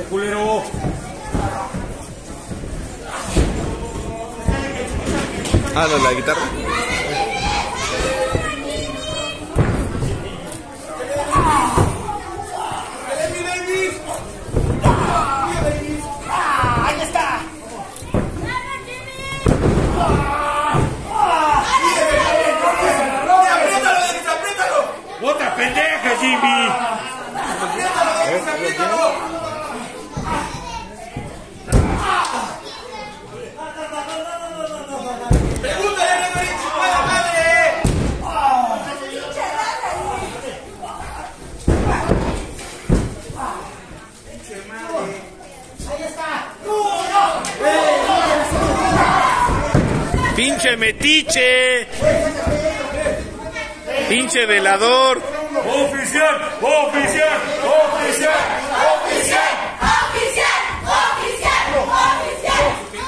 culero. Ah, no, la guitarra. ¡Ahí está! ¡Otra pendeja, Jimmy! ¡Apriétalo! ¡Pregúntale a Referee si puede, madre! ¡Ahí está! ¡Pinche metiche! ¡Pinche velador! ¡Oficial! ¡Oficial! ¡Oficial! ¡Oficial! ¡Oficial! ¡Oficial! ¡Oficial!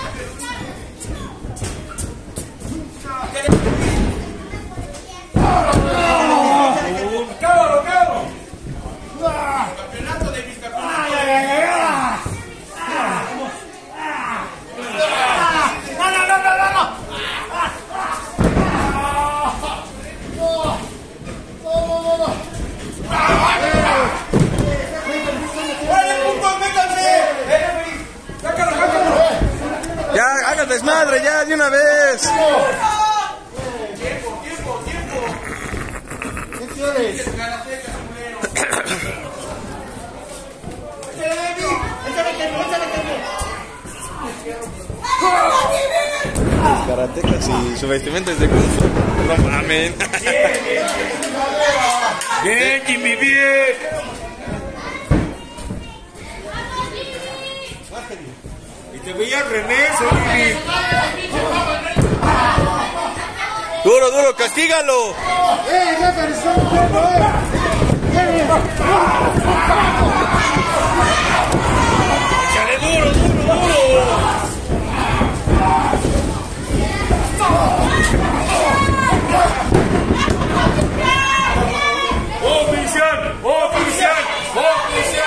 ¡Cábalo, cábalo! ¡Campeonato de mis campeonatos! ¡Ya, haga desmadre, ya, de una vez! ¡Tiempo, tiempo, tiempo! ¿Qué quieres? Karatecas y su vestimenta es de Kung Fu. No mamen. ¡Bien, Jimmy, bien! Y te veía remeso, Jimmy. Duro, duro, castígalo. Referee, está un perro, ¡Échale duro, duro, duro! ¡Oficial! ¡Oficial! ¡Oficial!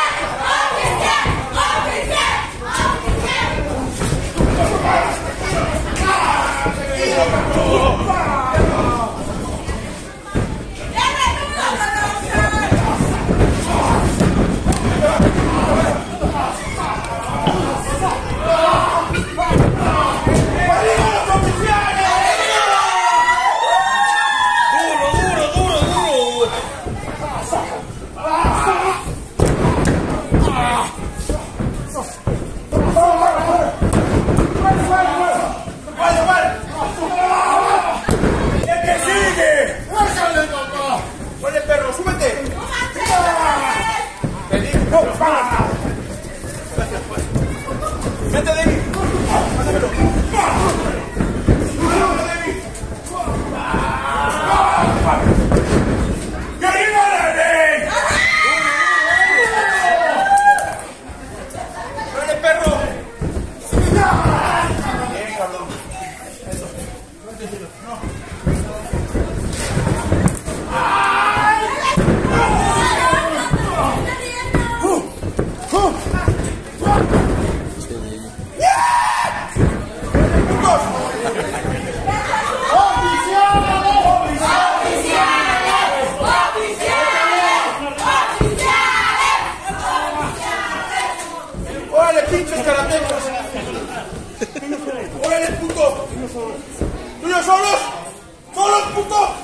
¡Solos! ¡Solos, puto!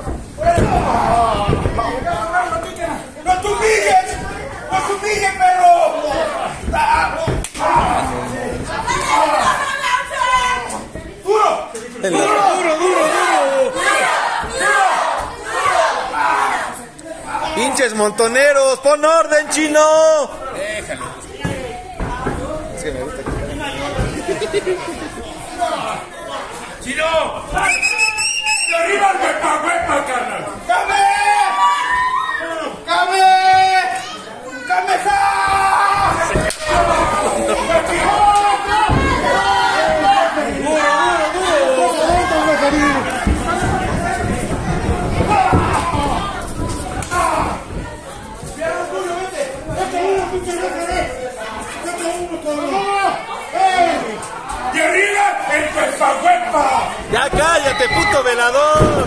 ¡No te humilles! ¡No te humilles, perro! ¡Duro! ¡Duro, duro, duro! ¡Pinches montoneros! ¡Pon orden, chino! Déjalo. Es que me gusta que... ¡Chino! ¡De arriba el huepa, carnal! ¡Came! ¡Came! ¡Cameja! Ya cállate, puto velador.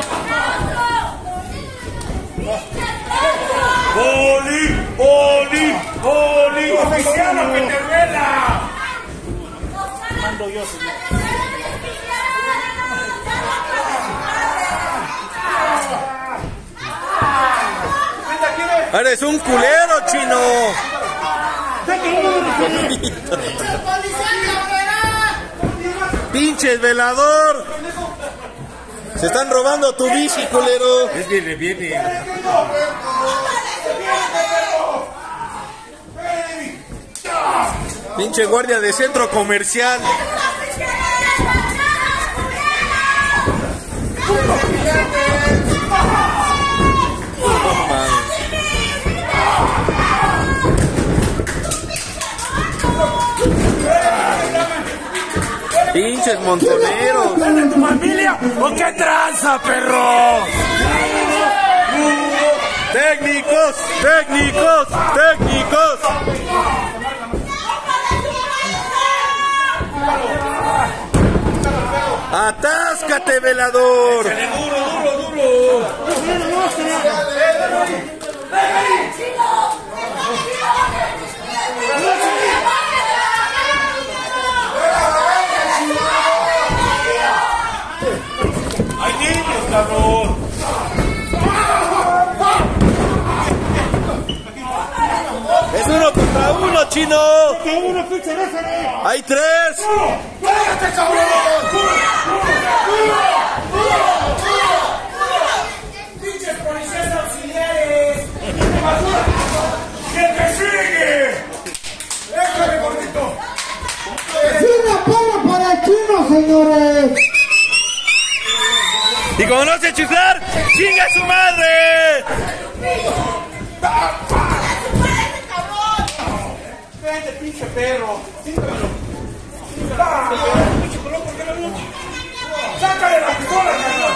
¡Poli! ¡Poli! ¡Poli! ¡Oficial, que te vela! Mando yo, señor. Eres un culero, chino. Pinches velador. Se están robando tu bici, culero. Es que viene. Pinche guardia de centro comercial. Pinches montoneros. ¿De tu familia o qué tranza, perro? Técnicos, técnicos, técnicos. Atáscate, velador. Duro, duro, duro. Hay niños, cabrón. Es 1 contra 1, chino. Hay 3. ¡Cállate, cabrón! ¡Pinches policías auxiliares! ¡Que te sigue! ¡Déjame, gordito! ¡Sin apoyo para el chino, señores! Y como no sé chiflar, ¡chinga su madre! ¡Vente, pinche perro! ¡Sácale la pistola, cabrón!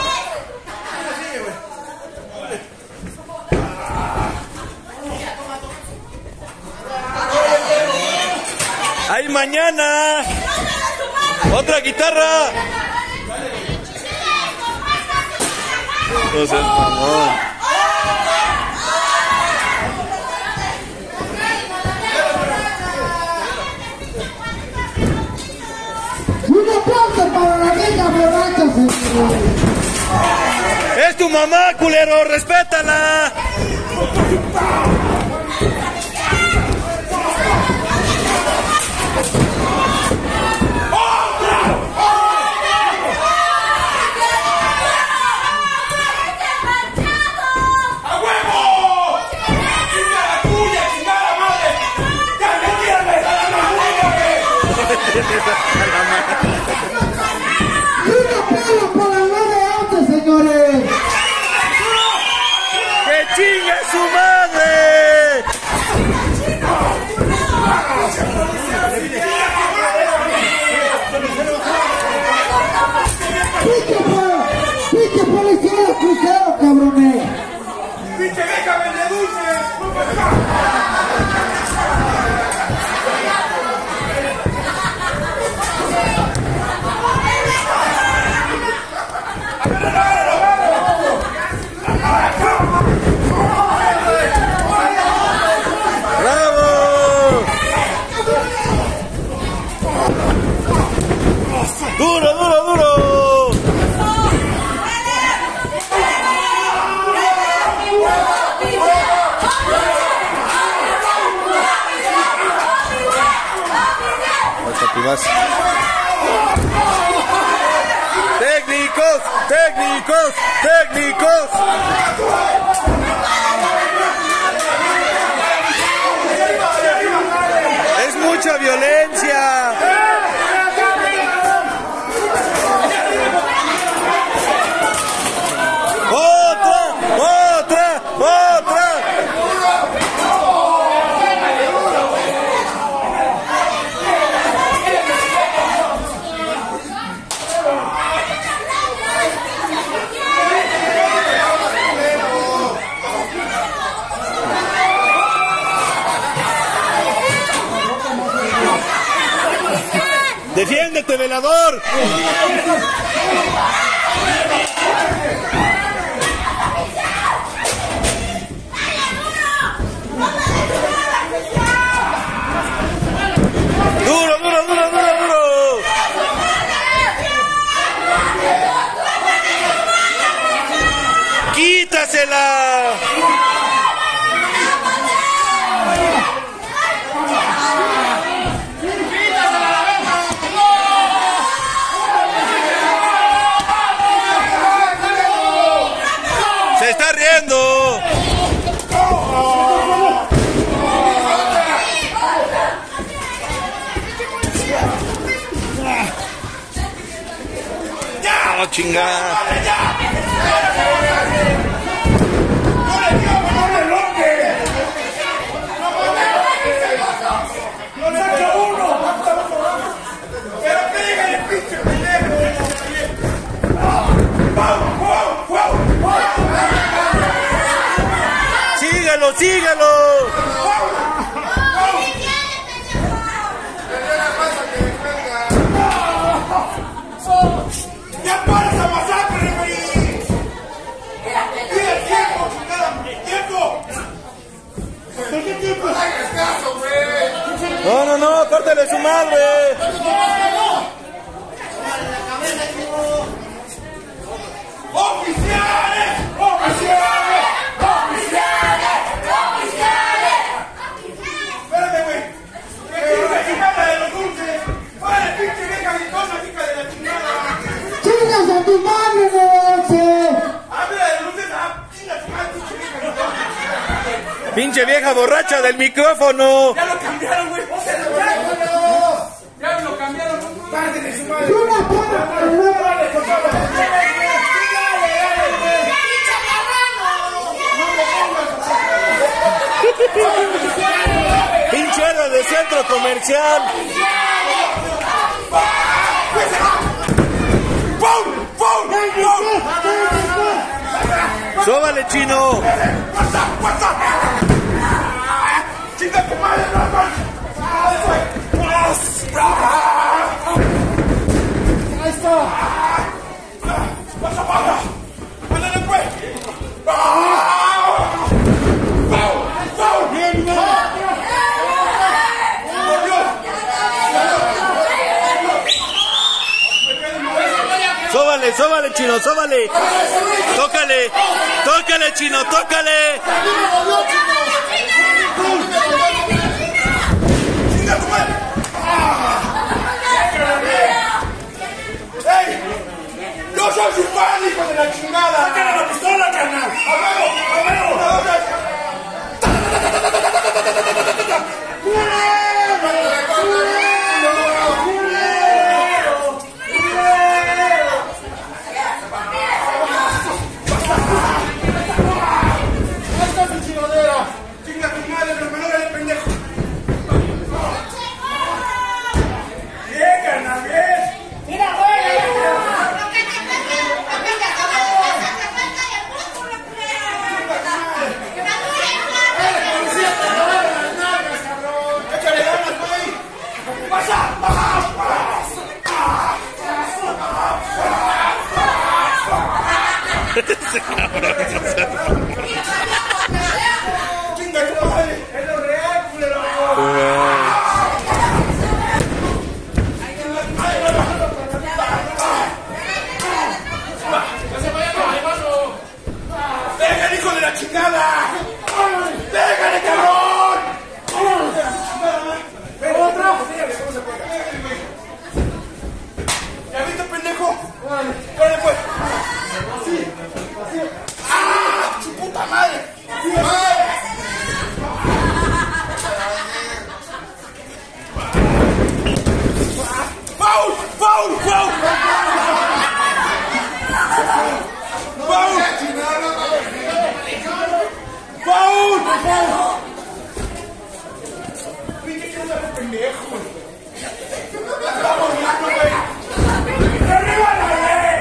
¡Ay, mañana! ¡Otra guitarra! No seas mamón. ¡Un aplauso para la vieja borracha, señores! ¡Es tu mamá, culero! ¡Respétala! ¡Un aplauso para el 9-11, señores! ¡Que chingue su madre! ¡Pinche policía de crucero, cabrones! ¡Pinche vieja vende dulces! ¡No para acá! ¡Bravo! ¡Duro, duro, duro! ¡Técnicos! ¡Técnicos! ¡Técnicos! ¡Es mucha violencia! ¡Otra! ¡Otra! ¡Otra! ¡Defiéndete, velador! ¡Duro, duro, duro, duro, duro! ¡Quítasela! ¡Se está riendo! ¡No, chingada! ¡Sígalo, sígalo! ¡Ya para esa masacre, güey! ¡Mira el tiempo, chingada! ¡El tiempo! ¿De qué tiempo? ¡No hagas caso, güey! No, no, no, córtale su madre. ¡Oficiales! ¡Oficiales! ¡Oficiales! ¡Oficiales! Espérate, güey. ¡Que la chingada de los dulces! ¡Vale, pinche vieja gritona, hija de la chingada! ¡Chingas a tu madre, Neroche! ¡Habla de dulces! ¡Ah, chinga tu madre, pinche vieja gritona! Pinche vieja borracha del micrófono. ¡Ya lo cambiaron, güey! ¡Ya lo cambiaron! ¡Pártele su madre! ¡Una porra para el nuevo! ¡Dale, por favor! Pinche héroe de centro comercial. ¡Pum! ¡Pum! ¡Pum! ¡Sóbale, chino! ¡WhatsApp! ¡Chinga tu madre, loco! ¡Ahí está! ¡WhatsApp! ¡Ándale, pues! ¡Bien, bien! ¡Sóbale, sóbale, chino, sóbale! ¡Tócale! ¡Tócale, chino, tócale! ¡Chinga tu madre! ¡Ey! ¡Yo soy su padre, hijo de la chingada! ¡Sácale la pistola, carnal! ¡A huevo! ¡A huevo! ¡Chinga tu madre, hermano, dale, pendejo! ¡Bien, carnal, bien! Mira, güey. ¡Échale ganas, güey! ¡Pasa! ¡Baja! Ese cabrón. ¡Chinga tu madre! ¡Es lo real, culero! ¡Déjale, hijo de la chingada! ¡Déjale, cabrón! ¡Otra! ¿Ya viste, pendejo? ¡Órale, pues! ¡Ah! ¡Su puta madre! ¡Foul! ¡Foul! ¡Foul! ¡Foul! ¡Foul! Pinche que no se pendejo. Vamos, güey. ¡Arriba la ley!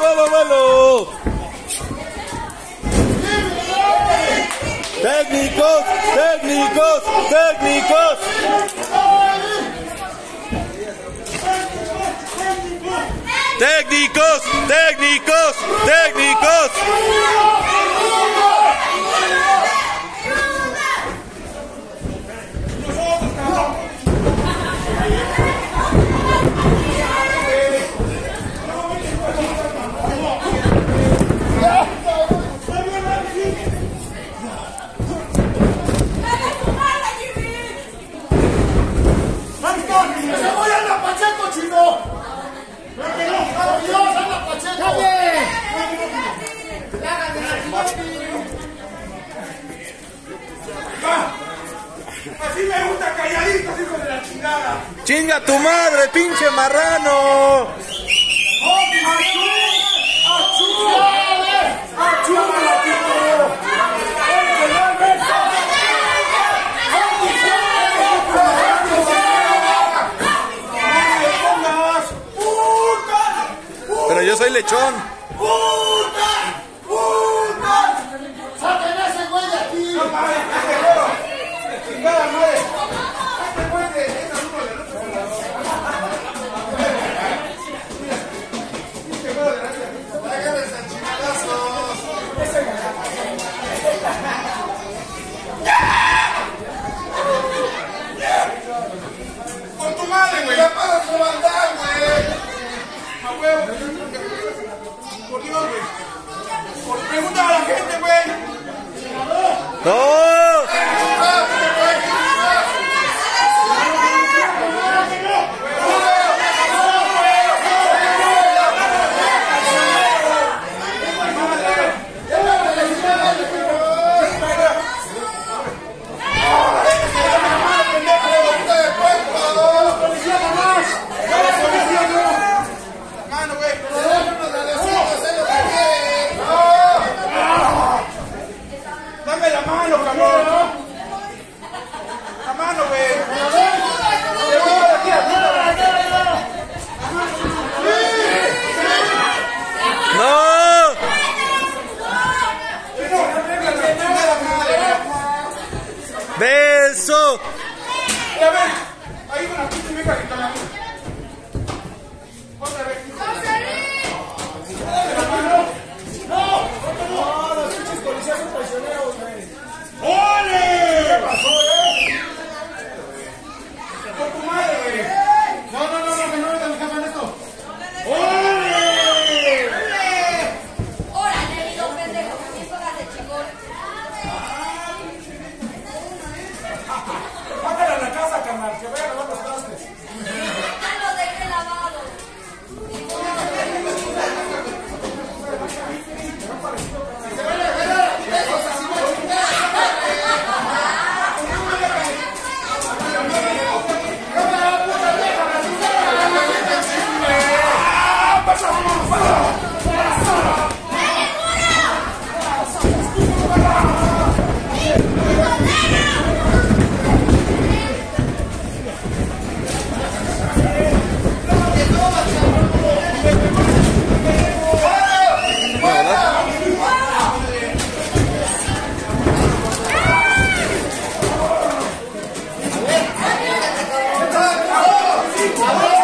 ¡Vámonos! ¡Técnicos! ¡Técnicos! ¡Técnicos! ¡Técnicos! ¡Técnicos! ¡Técnicos! Así me gusta, calladitos, hijos de la chingada. ¡Chinga tu madre, pinche marrano! Pero yo soy lechón. ¡Saquen ese güey de aquí! ¡No mames! ¡Chingada madre! ¡Este güey de esa uno de los ¡Agárrense a chingadazos! ¡Con tu madre, güey! ¡Ya para su maldad, güey! ¡A huevo! ¡Por Dios, güey! ¡Pregunta a la gente, güey! ¡No! Dame la mano, cabrón. La mano, güey. ¡No! ¡Beso! Ya ven, ahí con la pinche vieja que cala. Otra vez. ¡Ole! ¿Qué pasó, ¡Con tu madre, güey! No, que no me dejan esto. ¡Ole! ¡Órale, digo, pendejo! ¡Eso la de chingón! Mándala a la casa, carnal, que vaya a lavar los trastes. ¡Ya lo dejé lavado! ¡Vamos!